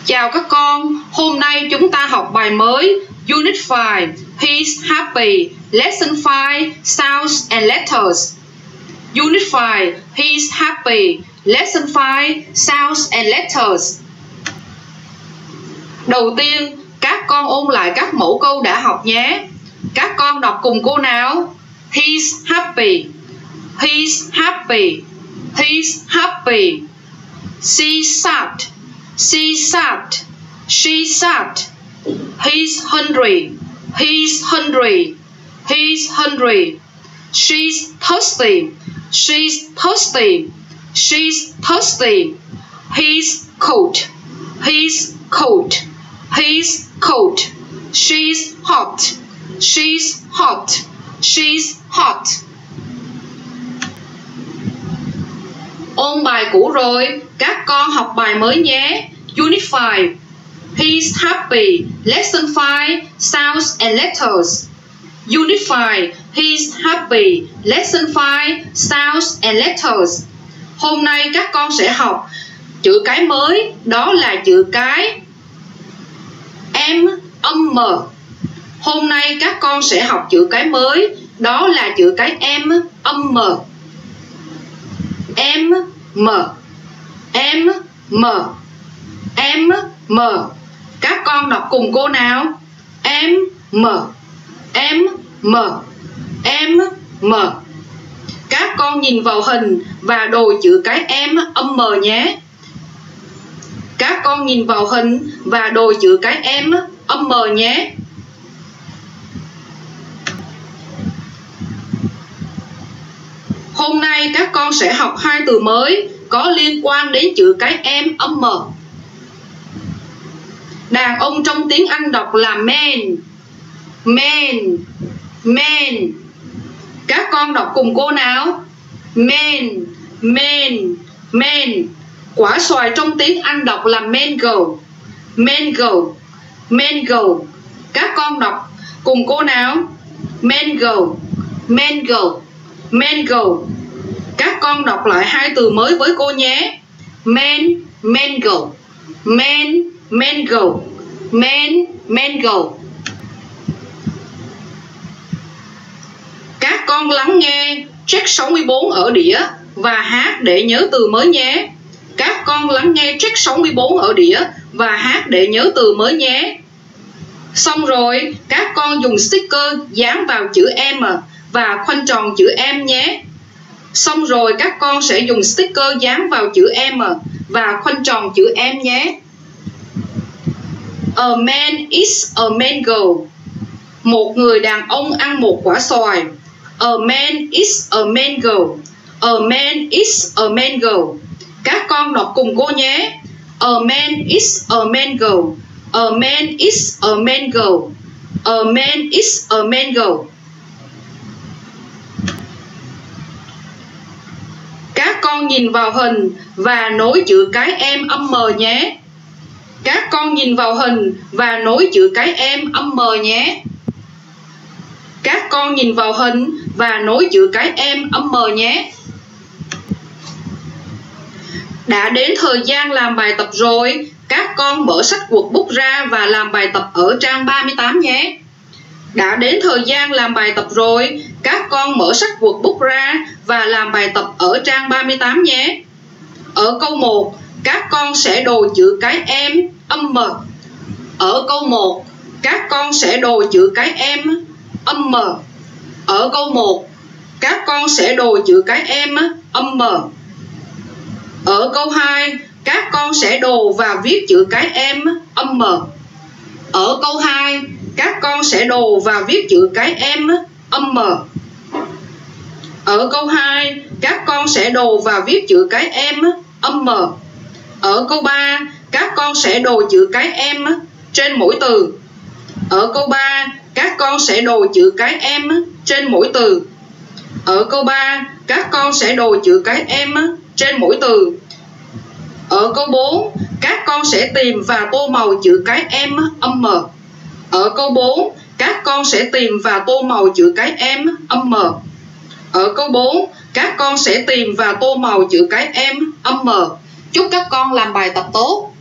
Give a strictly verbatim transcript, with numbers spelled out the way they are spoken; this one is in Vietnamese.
Chào các con, hôm nay chúng ta học bài mới Unit five, He's Happy, Lesson five, Sounds and Letters. Unit five, He's Happy, Lesson five, Sounds and Letters. Đầu tiên, các con ôn lại các mẫu câu đã học nhé. Các con đọc cùng cô nào. He's happy, he's happy, he's happy. She's sad, she's sad, she's sad. He's hungry, he's hungry, he's hungry. She's thirsty, she's thirsty, she's thirsty. He's cold, he's cold, he's cold. She's hot, she's hot, she's hot. Ôn bài cũ rồi, các con học bài mới nhé. Unit five, He's happy, Lesson five, Sounds and Letters. Unit five, He's happy, Lesson five, Sounds and Letters. Hôm nay các con sẽ học chữ cái mới, đó là chữ cái M âm M. Hôm nay các con sẽ học chữ cái mới, đó là chữ cái M âm M. M, M, M, M, M, M. Các con đọc cùng cô nào. M, M, M, M, M, M. Các con nhìn vào hình và đổi chữ cái M âm M nhé. Các con nhìn vào hình và đổi chữ cái M âm M nhé. Hôm nay các con sẽ học hai từ mới có liên quan đến chữ cái M âm M. Đàn ông trong tiếng Anh đọc là man, man, man. Các con đọc cùng cô nào. Man, man, man. Quả xoài trong tiếng Anh đọc là mango, mango, mango. Các con đọc cùng cô nào. Mango, mango, mango. Các con đọc lại hai từ mới với cô nhé. Man, mango, man, mango, man, mango. Các con lắng nghe track sáu mươi bốn ở đĩa và hát để nhớ từ mới nhé. Các con lắng nghe track sáu mươi bốn ở đĩa và hát để nhớ từ mới nhé. Xong rồi, các con dùng sticker dán vào chữ M và khoanh tròn chữ M nhé. Xong rồi các con sẽ dùng sticker dán vào chữ M và khoanh tròn chữ M nhé. A man eats a mango. Một người đàn ông ăn một quả xoài. A man eats a mango. A man eats a mango. Các con đọc cùng cô nhé. A man eats a mango. A man eats a mango. A man eats a mango. Các con nhìn vào hình và nối chữ cái M âm M nhé. Các con nhìn vào hình và nối chữ cái M âm M nhé. Các con nhìn vào hình và nối chữ cái M âm M nhé. Đã đến thời gian làm bài tập rồi. Các con mở sách workbook ra và làm bài tập ở trang ba mươi tám nhé. Đã đến thời gian làm bài tập rồi. Các con mở sách workbook ra và làm bài tập ở trang ba mươi tám nhé. Ở câu một, các con sẽ đồ chữ cái M âm M. Ở câu một, các con sẽ đồ chữ cái M âm M. Ở câu một, các con sẽ đồ chữ cái M âm M. Ở câu hai, các con sẽ đồ và viết chữ cái M âm M. Ở câu hai, các con sẽ đồ và viết chữ cái M âm M. Ở câu hai, các con sẽ đồ và viết chữ cái M âm M. Ở câu ba, các con sẽ đồ chữ cái M trên mỗi từ. Ở câu ba, các con sẽ đồ chữ cái M trên mỗi từ. Ở câu ba, các con sẽ đồ chữ cái M trên mỗi từ. Ở câu bốn, các con sẽ tìm và tô màu chữ cái M âm M. Ở câu bốn, các con sẽ tìm và tô màu chữ cái M âm M. Ở câu bốn, các con sẽ tìm và tô màu chữ cái M âm M. Chúc các con làm bài tập tốt.